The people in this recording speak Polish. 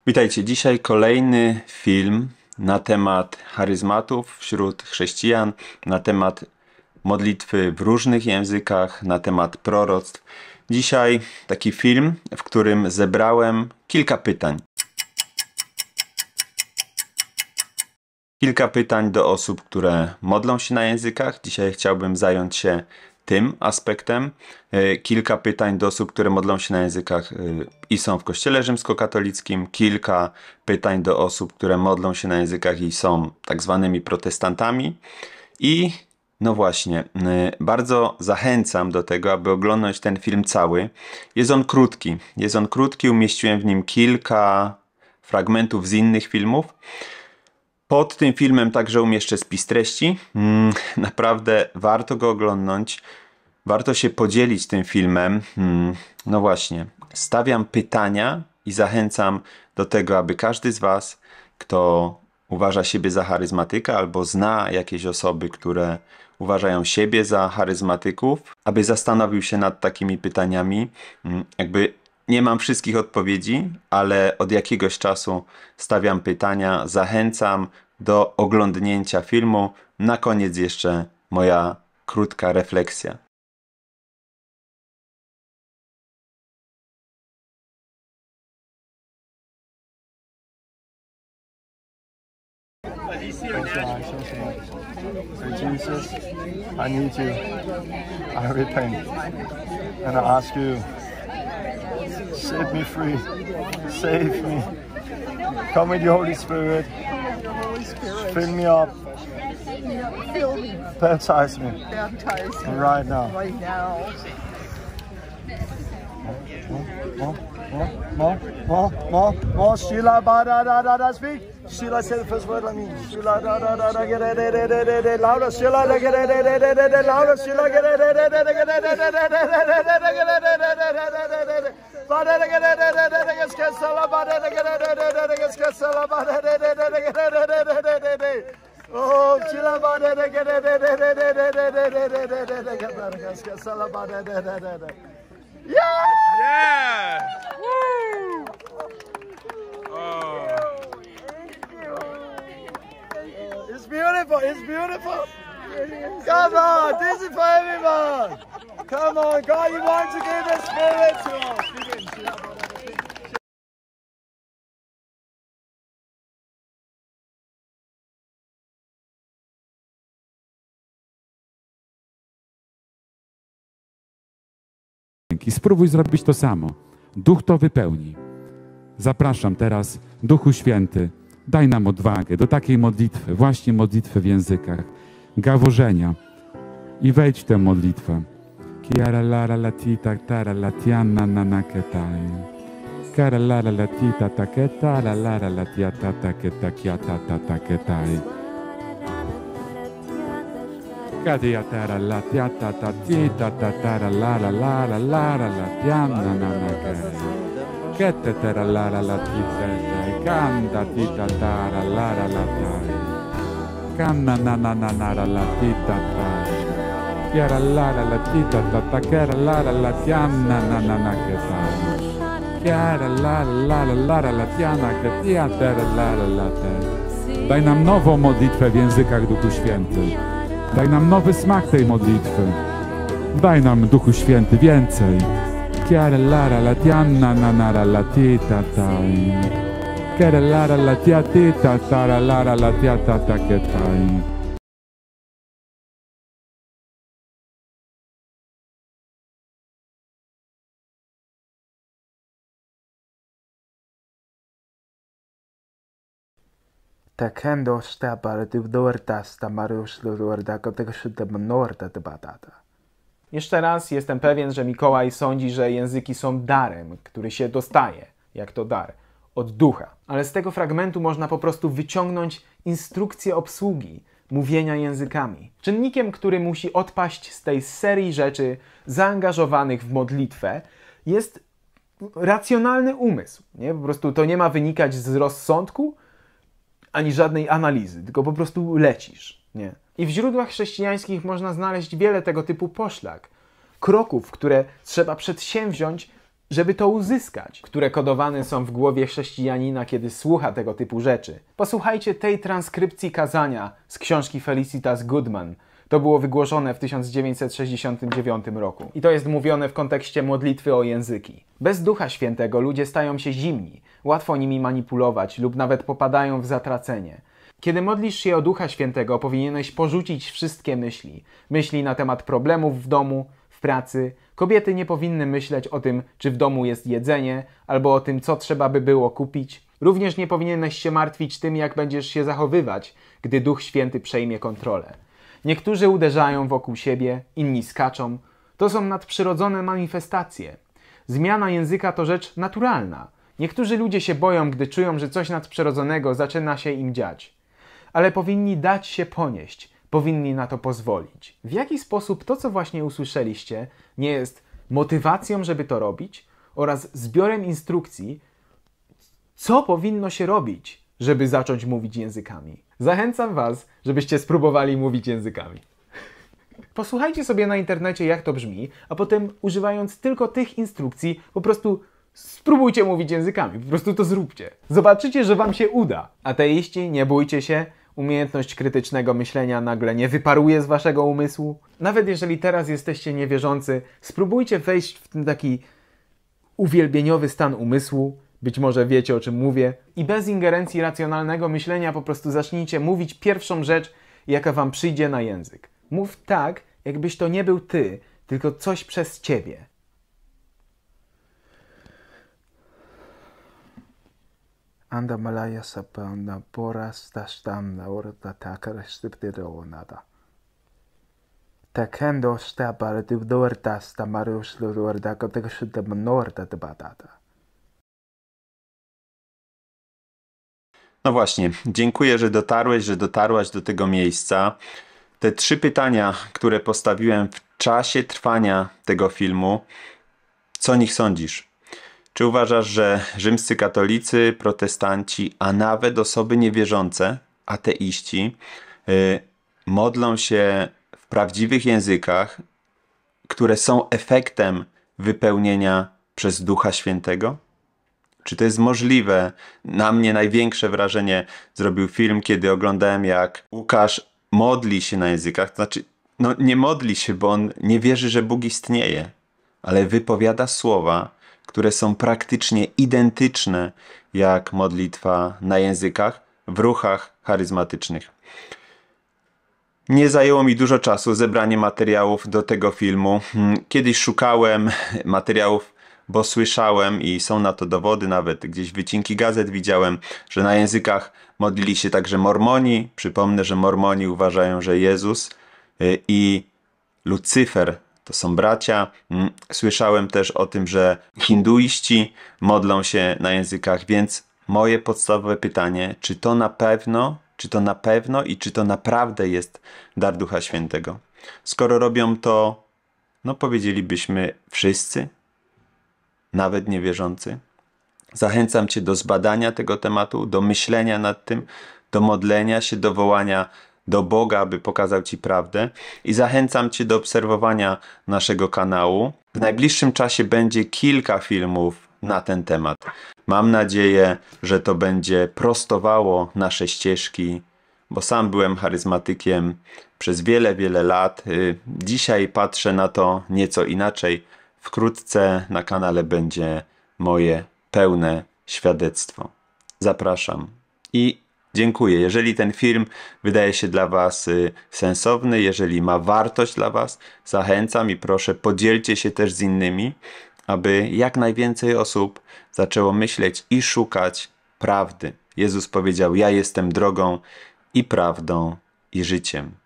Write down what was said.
Witajcie, dzisiaj kolejny film na temat charyzmatów wśród chrześcijan, na temat modlitwy w różnych językach, na temat proroctw. Dzisiaj taki film, w którym zebrałem kilka pytań. Kilka pytań do osób, które modlą się na językach. Dzisiaj chciałbym zająć się tym aspektem. Kilka pytań do osób, które modlą się na językach i są w kościele rzymskokatolickim. Kilka pytań do osób, które modlą się na językach i są tak zwanymi protestantami. I no właśnie, bardzo zachęcam do tego, aby oglądać ten film cały. Jest on krótki, umieściłem w nim kilka fragmentów z innych filmów. Pod tym filmem także umieszczę spis treści. Naprawdę warto go oglądnąć. Warto się podzielić tym filmem. No właśnie, stawiam pytania i zachęcam do tego, aby każdy z Was, kto uważa siebie za charyzmatyka albo zna jakieś osoby, które uważają siebie za charyzmatyków, aby zastanowił się nad takimi pytaniami. Nie mam wszystkich odpowiedzi, ale od jakiegoś czasu stawiam pytania, zachęcam do oglądnięcia filmu. Na koniec jeszcze moja krótka refleksja. Jesus, I need you. I repent. And I ask you, set me free. Save me. Come with your Holy Spirit. Fill me up. Fill me. Baptize me. Baptize me. Right now. Right now. More. Sheila, da, speak. Sheila said the first word like me. Sheila, da, get it, louder. Sheila, get it, louder. Sheila, get it. Oh, Sheila, Yeah! Woo! Oh. It's beautiful. Come on, this is for everyone. Come on, God, you want to give the Spirit to us. I spróbuj zrobić to samo. Duch to wypełni. Zapraszam teraz, Duchu Święty, daj nam odwagę do takiej modlitwy, właśnie modlitwy w językach, gaworzenia. I wejdź w tę modlitwę. Kiara lara latita tara latiana nanaketai. Kara lara latita taketa la lara latiata taketa kiata taketai. Kadia tara latiata tatita tatara lara lara lara latiana nanaketai. Kette tera lara latita kanda tita tara lara latai. Kanna nara latita tai. Chiara lara latita tata kera lara latiana nanaketai. Chiara lara latiana ketia tera lara latai. Daj nam nową modlitwę w językach, Duchu Święty. Daj nam nowy smak tej modlitwy. Daj nam, Duchu Święty, więcej. Chiara lara latiana nanara latita tai. Chiara lara latiatita tara lara latiata taketai. Takendo stapar du dortasta mariusz dorda tego szydem norda debatata. Jeszcze raz jestem pewien, że Mikołaj sądzi, że języki są darem, który się dostaje, jak to dar, od ducha. Ale z tego fragmentu można po prostu wyciągnąć instrukcję obsługi mówienia językami. Czynnikiem, który musi odpaść z tej serii rzeczy zaangażowanych w modlitwę, jest racjonalny umysł. Nie? Po prostu to nie ma wynikać z rozsądku, ani żadnej analizy, tylko po prostu lecisz. Nie? I w źródłach chrześcijańskich można znaleźć wiele tego typu poszlak, kroków, które trzeba przedsięwziąć żeby to uzyskać, które kodowane są w głowie chrześcijanina, kiedy słucha tego typu rzeczy. Posłuchajcie tej transkrypcji kazania z książki Felicitas Goodman. To było wygłoszone w 1969 roku. I to jest mówione w kontekście modlitwy o języki. Bez Ducha Świętego ludzie stają się zimni, łatwo nimi manipulować lub nawet popadają w zatracenie. Kiedy modlisz się o Ducha Świętego, powinieneś porzucić wszystkie myśli. Myśli na temat problemów w domu, w pracy. Kobiety nie powinny myśleć o tym, czy w domu jest jedzenie, albo o tym, co trzeba by było kupić. Również nie powinieneś się martwić tym, jak będziesz się zachowywać, gdy Duch Święty przejmie kontrolę. Niektórzy uderzają wokół siebie, inni skaczą. To są nadprzyrodzone manifestacje. Zmiana języka to rzecz naturalna. Niektórzy ludzie się boją, gdy czują, że coś nadprzyrodzonego zaczyna się im dziać. Ale powinni dać się ponieść, powinni na to pozwolić. W jaki sposób to, co właśnie usłyszeliście, nie jest motywacją, żeby to robić, oraz zbiorem instrukcji, co powinno się robić, żeby zacząć mówić językami. Zachęcam was, żebyście spróbowali mówić językami. Posłuchajcie sobie na internecie, jak to brzmi, a potem używając tylko tych instrukcji, po prostu spróbujcie mówić językami. Po prostu to zróbcie. Zobaczycie, że wam się uda. Ateiści, nie bójcie się. Umiejętność krytycznego myślenia nagle nie wyparuje z waszego umysłu. Nawet jeżeli teraz jesteście niewierzący, spróbujcie wejść w ten taki uwielbieniowy stan umysłu. Być może wiecie, o czym mówię. I bez ingerencji racjonalnego myślenia po prostu zacznijcie mówić pierwszą rzecz, jaka wam przyjdzie na język. Mów tak, jakbyś to nie był ty, tylko coś przez ciebie. Anda malaya sapana poras tastamna orta takarestiptiroonata. Takendo stapar tibdortas tamarus lorda koteksutamonorta tebatata. No właśnie, dziękuję, że dotarłeś, że dotarłaś do tego miejsca. Te 3 pytania, które postawiłem w czasie trwania tego filmu, co o nich sądzisz? Czy uważasz, że rzymscy katolicy, protestanci, a nawet osoby niewierzące, ateiści, modlą się w prawdziwych językach, które są efektem wypełnienia przez Ducha Świętego? Czy to jest możliwe? Na mnie największe wrażenie zrobił film, kiedy oglądałem, jak Łukasz modli się na językach. To znaczy, no nie modli się, bo on nie wierzy, że Bóg istnieje, ale wypowiada słowa, które są praktycznie identyczne jak modlitwa na językach w ruchach charyzmatycznych. Nie zajęło mi dużo czasu zebranie materiałów do tego filmu. Kiedyś szukałem materiałów, bo słyszałem i są na to dowody, nawet gdzieś wycinki gazet widziałem, że na językach modlili się także Mormoni. Przypomnę, że Mormoni uważają, że Jezus i Lucyfer to są bracia. Słyszałem też o tym, że hinduiści modlą się na językach, więc moje podstawowe pytanie, czy to na pewno i czy to naprawdę jest dar Ducha Świętego? Skoro robią to, no powiedzielibyśmy wszyscy, nawet niewierzący. Zachęcam cię do zbadania tego tematu, do myślenia nad tym, do modlenia się, do wołania do Boga, aby pokazał ci prawdę, i zachęcam cię do obserwowania naszego kanału. W najbliższym czasie będzie kilka filmów na ten temat. Mam nadzieję, że to będzie prostowało nasze ścieżki, bo sam byłem charyzmatykiem przez wiele, wiele lat. Dzisiaj patrzę na to nieco inaczej. Wkrótce na kanale będzie moje pełne świadectwo. Zapraszam i dziękuję. Jeżeli ten film wydaje się dla was sensowny, jeżeli ma wartość dla was, zachęcam i proszę, podzielcie się też z innymi, aby jak najwięcej osób zaczęło myśleć i szukać prawdy. Jezus powiedział: ja jestem drogą i prawdą i życiem.